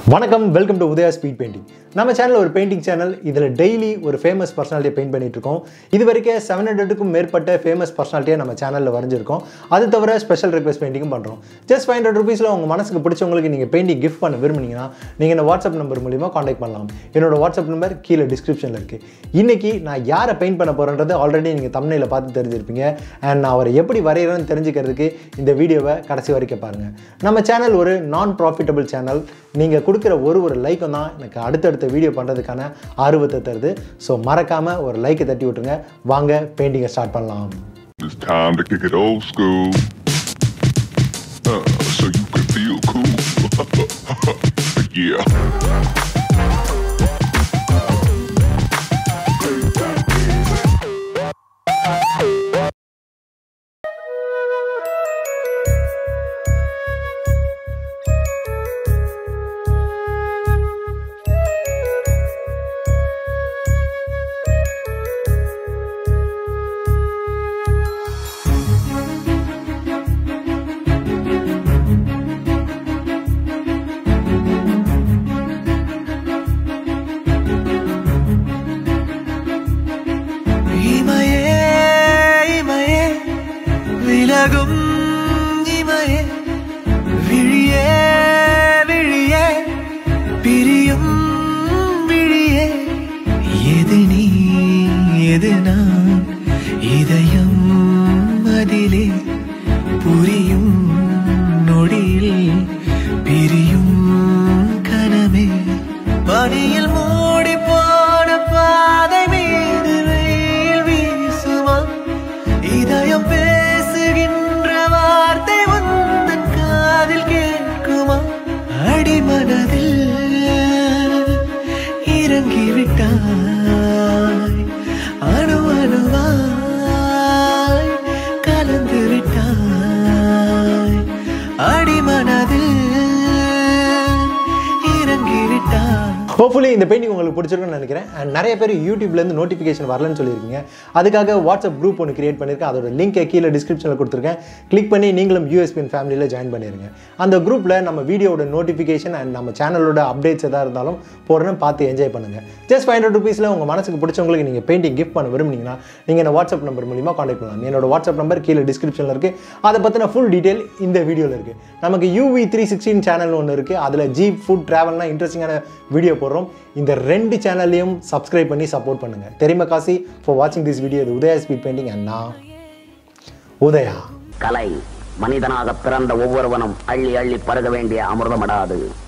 வணக்கம் welcome to Udaya speed painting. நம்ம channel ஒரு பெயிண்டிங் சேனல். இதில் டெய்லி ஒரு ஃபேமஸ் பர்சனாலிட்டியை பெயிண்ட் பண்ணிட்டு இருக்கோம். இது வரைக்கும் 700க்கும் மேற்பட்ட ஃபேமஸ் பர்சனாலிட்டியை நம்ம சேனலில் வரைஞ்சிருக்கோம். அது தவிர ஸ்பெஷல் ரிக்வெஸ்ட் பெயிண்டிங்கும் பண்ணுறோம். ஜஸ்ட் 500 rupeesல உங்கள் மனசுக்கு பிடிச்சவங்களுக்கு நீங்கள் பெயிண்டிங் கிஃப்ட் பண்ண விரும்புனீங்கன்னா நீங்கள் இந்த வாட்ஸ்அப் நம்பர் மூலிமா காண்டாக்ட் பண்ணலாம். என்னோட வாட்ஸ்அப் நம்பர் கீழே டிஸ்கிரிப்ஷனில் இருக்குது. இன்றைக்கி நான் யாரை பெயிண்ட் பண்ண போகிறேன்றது ஆல்ரெடி நீங்கள் தம்ப்நெயிலை பார்த்து தெரிஞ்சிருப்பீங்க. அண்ட் நான் அவரை எப்படி வரைகிறேன்னு தெரிஞ்சுக்கிறதுக்கு இந்த வீடியோவை கடைசி வரைக்கும் பாருங்கள். நம்ம சேனல் ஒரு நான் ப்ராஃபிட்டபிள் சேனல். நீங்கள் கொடுக்குற ஒரு லைக்கும் தான் எனக்கு அடுத்தடுத்த வீடியோ பண்ணுறதுக்கான ஆர்வத்தை தருது. ஸோ மறக்காமல் ஒரு லைக்கை தட்டி விட்டுருங்க. வாங்க பெயிண்டிங்கை ஸ்டார்ட் பண்ணலாம். It's time to kick it old school, so you can feel cool. Yeah. Hopefully இந்த பெயிண்டிங் உங்களுக்கு பிடிச்சிருக்குன்னு நினைக்கிறேன். அண்ட் நிறைய பேர் யூடியூப்லேருந்து நோட்டிஃபிகேஷன் வரலன்னு சொல்லியிருக்கீங்க. அதுக்காக வாட்ஸ்அப் குரூப் ஒன்று கிரியேட் பண்ணியிருக்கேன். அதோட லிங்கை கீழே டிஸ்கிரிப்ஷனில் கொடுத்துருக்கேன். கிளிக் பண்ணி நீங்களும் யூஎஸ்பிஎன் ஃபேமிலியில் ஜாயின் பண்ணிடுங்க. அந்த குரூப்பில் நம்ம வீடியோட நோட்டிஃபிகேஷன் அண்ட் நம்ம சேனலோட அப்டேட்ஸ் எதாக இருந்தாலும் போடுறேன்னு பார்த்து என்ஜாய் பண்ணுங்கள். ஜஸ்ட் 500 rupeesல உங்கள் மனசுக்கு பிடிச்சவங்களுக்கு நீங்கள் பெயிண்டிங் கிஃப்ட் பண்ண விரும்புனீங்கன்னா நீங்கள் இந்த வாட்ஸ்அப் நம்பர் மூலிமா காண்டாக்ட் பண்ணலாம். என்னோட வாட்ஸ்அப் நம்பர் கீழே டிஸ்கிரிப்ஷனில் இருக்குது. அதை பற்றின ஃபுல் டீட்டெயில் இந்த வீடியோவில் இருக்குது. நமக்கு UV316 சேனல் ஒன்று இருக்குது. அதில் ஜீப் ஃபுட் ட்ராவல்லாம் இன்ட்ரெஸ்டிங்கான வீடியோ போடுறோம். இந்த 2 சேனல்லையும் சப்ஸ்கிரைப் பண்ணி சப்போர்ட் பண்ணுங்க. தெரியுமா காசி ஃபார் வாட்சிங் திஸ் வீடியோ. இது உதயா ஸ்பீட் பெயிண்டிங் அண்ட் நான் உதயா. கலை மனிதனாக பிறந்த ஒவ்வொருவனும் அள்ளி அள்ளி பருக வேண்டிய அமிர்தமடாது.